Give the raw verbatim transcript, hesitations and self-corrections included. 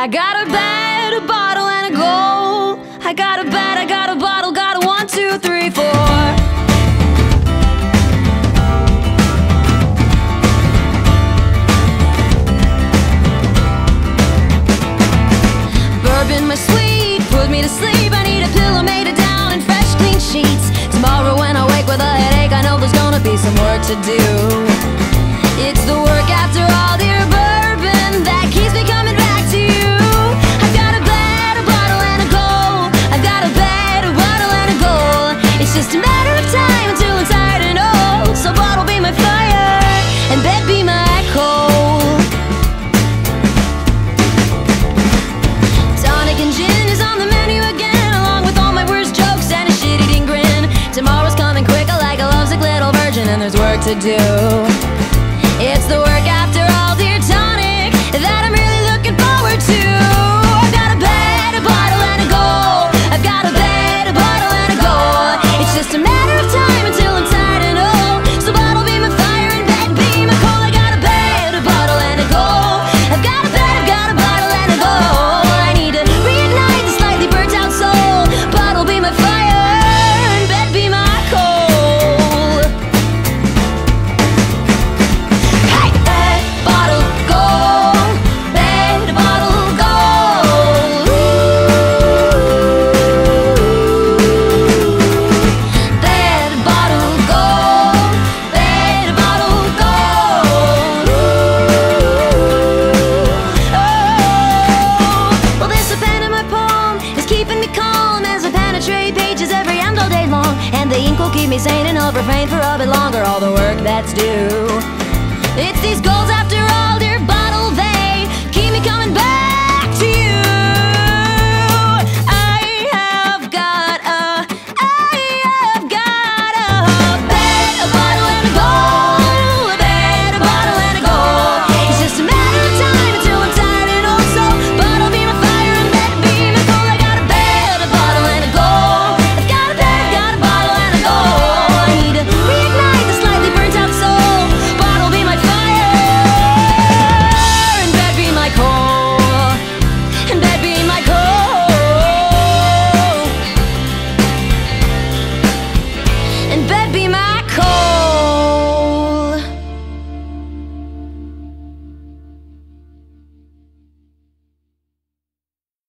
I got a bed, a bottle, and a goal. I got a bed, I got a bottle, got a one, two, three, four. Bourbon, my sweet, put me to sleep. I need a pillow made of down and fresh, clean sheets. Tomorrow when I wake with a headache, I know there's gonna be some work to do. It's the work after all, dear bourbon, that keeps me coming back to you. I've got a bed, a bottle, and a goal. I've got a bed, a bottle, and a goal. It's just a matter of time until I'm tired and old. So bottle be my fire, and bed be my coal. Tonic and gin is on the menu again, along with all my worst jokes and a shit-eating grin. Tomorrow's coming quicker like a lovesick little virgin, and there's work to do. It's the work after all, dear tonic, that I'm really looking forward to. I've got a bed, a bottle, and a goal. I've got a bed, a bottle, and a goal. It's just a matter of time until I'm tired and old. So bottle be my fire and bed be my coal. I got a bed, a bottle, and a goal. I've got a bed, I've got a bottle, and a goal. I need to reignite the slightly burnt out soul. Bottle be my fire and bed be my coal. Keep me sane and I'll refrain for a bit longer all the work that's due. It's these goals I